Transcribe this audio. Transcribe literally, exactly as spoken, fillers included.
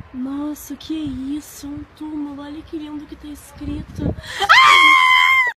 Nossa, que é isso? Um túmulo. Olha que lindo que tá escrito.